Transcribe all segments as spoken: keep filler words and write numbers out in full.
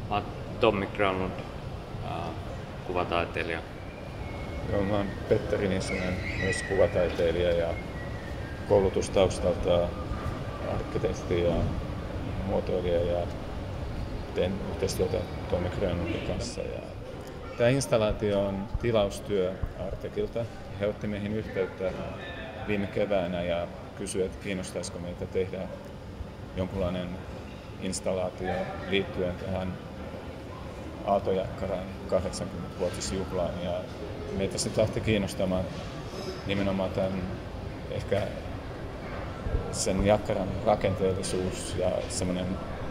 Mä oon Tommi Granlund, äh, kuvataiteilija. Joo, mä oon Petteri Niskanen, myös kuvataiteilija ja koulutustaustalta arkkitehti ja muotoilija ja teen yhteistyötä Tommi Granlundin kanssa. Ja tämä installaatio on tilaustyö Artekilta. He otti meihin yhteyttä viime keväänä ja kysyi, että kiinnostaisiko meitä tehdä jonkunlainen installaatio liittyen tähän Aaltojakkaran kahdeksankymmenvuotisjuhlaan. Ja meitä sitten lähti kiinnostamaan nimenomaan tämän ehkä sen jakkaran rakenteellisuus ja semmoinen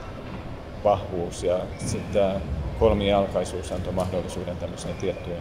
vahvuus ja sitten tämä kolmijalkaisuus antoi mahdollisuuden tämmöiseen tiettyyn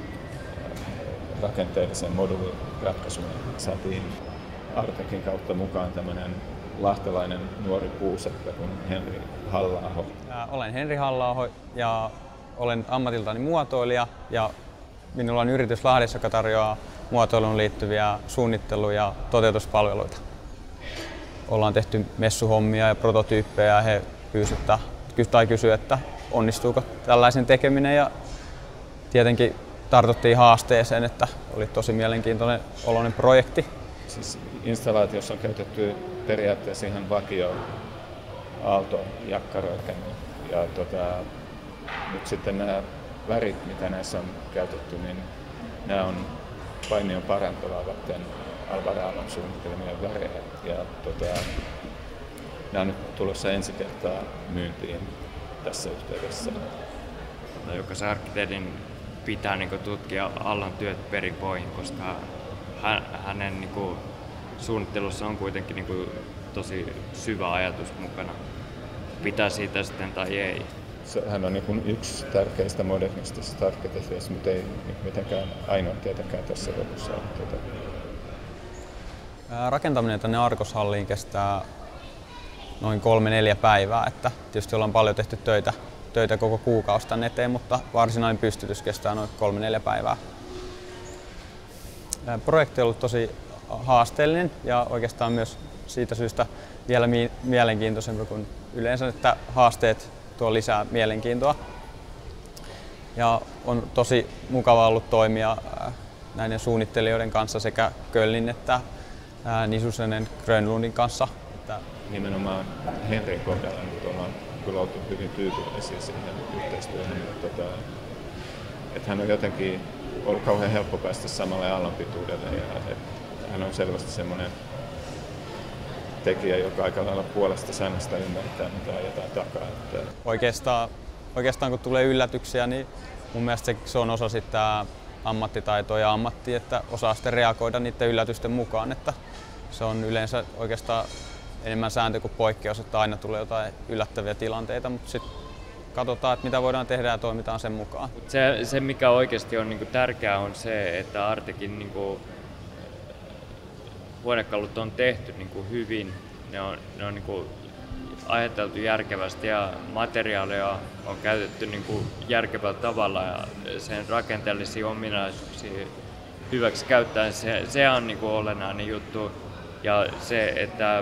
rakenteelliseen moduuliratkaisuun. Saatiin Artekin kautta mukaan tämmöinen lahtelainen nuori puuseppä kuin Henri Halla-aho. Olen Henri Halla-aho ja olen ammatiltani muotoilija ja minulla on yritys Lahdessa, joka tarjoaa muotoiluun liittyviä suunnittelu- ja toteutuspalveluita. Ollaan tehty messuhommia ja prototyyppejä ja he pyysivät tai kysyivät, että onnistuuko tällaisen tekeminen ja tietenkin tartuttiin haasteeseen, että oli tosi mielenkiintoinen oloinen projekti. Siis installaatiossa on käytetty periaatteessa ihan vakio aaltojakkaroita ja tota, nyt sitten nämä värit, mitä näissä on käytetty, niin nämä on Painion parantolaa varten Alvaralon suunnittelemia värejä ja tota, nämä on nyt tulossa ensi kertaa myyntiin tässä yhteydessä. No, jokaisen arkkitehdin pitää niin kuin, tutkia alan työt perin pohjin, koska hän, hänen niin kuin, suunnittelussa on kuitenkin niin kuin, tosi syvä ajatus mukana. Pitää siitä sitten tai ei. Hän on niin kuin yksi tärkeistä modernistisista arkkitehdeista, mutta ei mitenkään ainoa tietenkään tässä lopussa. Tuota. Rakentaminen tänne Arkoshalliin kestää noin kolme neljä päivää, että tietysti ollaan paljon tehty töitä, töitä koko kuukausi tänne eteen, mutta varsinainen pystytys kestää noin kolme neljä päivää. Projekti on ollut tosi haasteellinen ja oikeastaan myös siitä syystä vielä mielenkiintoisempi kuin yleensä, että haasteet tuo lisää mielenkiintoa. Ja on tosi mukava ollut toimia näiden suunnittelijoiden kanssa sekä Köllin että Nisusenen Grönlundin kanssa. Nimenomaan Henrin kohdalla nyt ollaan kyllä oltu hyvin tyytyväisiä siihen yhteistyöhön. Tota, että hän on jotenkin ollut kauhean helppo päästä samalle aallonpituudelle ja hän on selvästi semmoinen tekijä, joka aika lailla puolesta säännöstä ymmärtää, mitä ajetaan takaa. Että oikeastaan, oikeastaan kun tulee yllätyksiä, niin mun mielestä se, se on osa sitä ammattitaitoa ja ammattia, että osaa sitten reagoida niiden yllätysten mukaan. Että se on yleensä oikeastaan enemmän sääntö kuin poikkeus, että aina tulee jotain yllättäviä tilanteita, mutta sitten katsotaan, että mitä voidaan tehdä ja toimitaan sen mukaan. Se, se mikä oikeasti on niinku tärkeää on se, että Artekin niinku, huonekalut on tehty niinku hyvin, ne on, ne on niinku ajateltu järkevästi ja materiaaleja on käytetty niinku järkevällä tavalla ja sen rakenteellisia ominaisuuksia hyväksi käyttäen se, se on niinku olennainen juttu ja se, että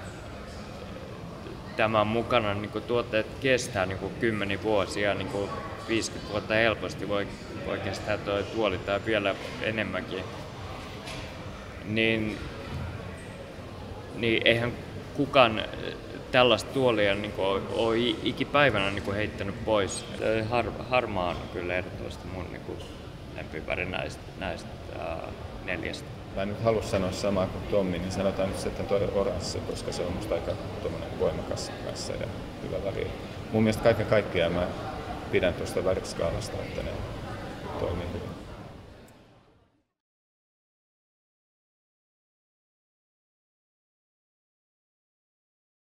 tämän mukana niin kuin, tuotteet kestää niin kuin, kymmeniä vuosia, niin kuin, viisikymmentä vuotta helposti voi, voi kestää tuo tuoli tai vielä enemmänkin. Niin, niin eihän kukaan tällaista tuolia niin kuin, ole ikipäivänä niin kuin, heittänyt pois. Har, harmaa on kyllä ehdottomasti mun niin kuin, lempiväri näistä, näistä äh, neljästä. Mä en nyt halua sanoa samaa kuin Tommi, niin sanotaan nyt sitten toi oranssi, koska se on musta aika voimakas kanssa ja hyvä väri. Mun mielestä kaiken kaikkiaan mä pidän tuosta väriskaalasta, että ne